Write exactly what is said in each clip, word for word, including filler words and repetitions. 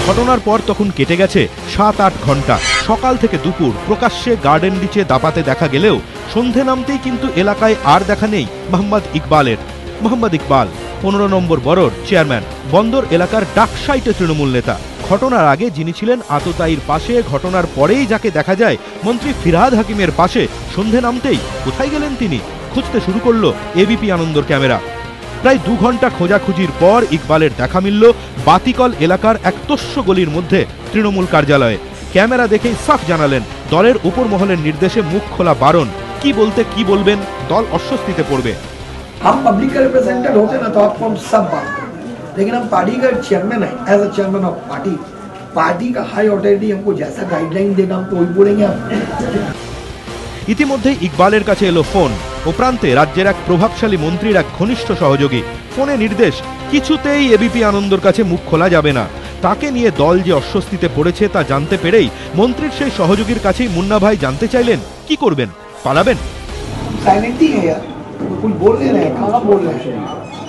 ঘটনার পর তখন কেটে গেছে সাত আট ঘন্টা। সকাল থেকে দুপুর প্রকাশ্যে গার্ডেন রিচে দাপাতে দেখা গেলেও সন্ধে নামতেই কিন্তু এলাকায় আর দেখা নেই মোহাম্মদ ইকবালের। মোহাম্মদ ইকবাল পনেরো নম্বর বরোর চেয়ারম্যান, বন্দর এলাকার ডাকসাইটে তৃণমূল নেতা। ঘটনার আগে যিনি ছিলেন আততায়ীর পাশে, ঘটনার পরেই যাকে দেখা যায় মন্ত্রী ফিরহাদ হাকিমের পাশে, সন্ধে নামতেই কোথায় গেলেন তিনি? খুঁজতে শুরু করলো এবিপি আনন্দর ক্যামেরা। প্রায় দু ঘন্টা খোঁজাখুঁজির পর ইকবালের দেখা মিলল বাতিকল এলাকার এক তোষ্য গলির মধ্যে তৃণমূল কার্যালয়ে। ক্যামেরা দেখেই সাফ জানালেন দলের উপর মহলের নির্দেশে মুখ খোলা বারণ। কি বলতে কি বলবেন, দল অস্বস্তিতে পড়বে। हम पब्लिक का रिप्रेजेंटेटिव होते ना तो आपको हम सब बात करते, लेकिन हम पार्टी का चेयरमैन है, as a chairman of party, party का हाई अथॉरिटी हमको जैसा गाइडलाइन देगा हम तो वही बोलेंगे। हम ইতিমধ্যে ইকবালের কাছে এলো ফোন। ও প্রান্তে রাজ্যের এক প্রভাবশালী মন্ত্রীর এক ঘনিষ্ঠ সহযোগী। ফোনে নির্দেশ, কিছুতেই এবিপি আনন্দর কাছে মুখ খোলা যাবে না। তাকে নিয়ে দল যে অস্বস্তিতে পড়েছে তা জানতে পেরেই মন্ত্রীর সেই সহযোগীর কাছেই মুন্না ভাই জানতে চাইলেন কি করবেন, পালাবেন? साइलेंट ही है यार, कुछ बोल नहीं रहे हैं, कहाँ बोल रहे हैं?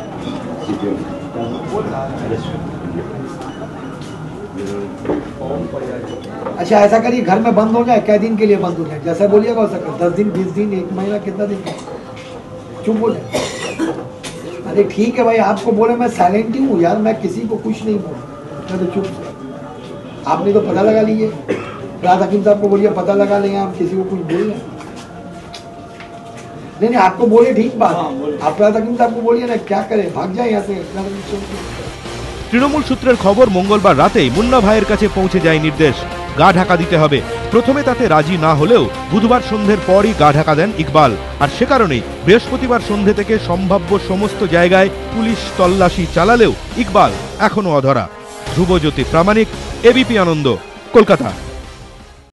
अच्छा ऐसा करिए, घर में बंद हो जाए, कै दिन के लिए बंद हो जाए, जैसा बोलिएगा वैसा कर, दस दिन बीस दिन एक महीना कितना दिन चुप हो जाए। अरे ठीक है भाई, आपको बोले मैं साइलेंट ही हूँ यार, मैं किसी को कुछ नहीं बोला, मैं तो चुप। आपने तो पता लगा लीजिए, रात हकीम साहब को बोलिए पता लगा लेंगे, हम किसी को कुछ बोल रहे हैं। नहीं नहीं, आपको बोले ठीक बात, आप रात हकीम साहब को बोलिए ना, क्या करें, भाग जाए यहाँ से। তৃণমূল সূত্রের খবর, মঙ্গলবার রাতেই মুন্না ভাইয়ের কাছে পৌঁছে যায় নির্দেশ, গা ঢাকা দিতে হবে। প্রথমে তাতে রাজি না হলেও বুধবার সন্ধ্যের পরই গা ঢাকা দেন ইকবাল। আর সে কারণেই বৃহস্পতিবার সন্ধ্যে থেকে সম্ভাব্য সমস্ত জায়গায় পুলিশ তল্লাশি চালালেও ইকবাল এখনো অধরা। ধ্রুবজ্যোতি প্রামাণিক, এবিপি আনন্দ, কলকাতা।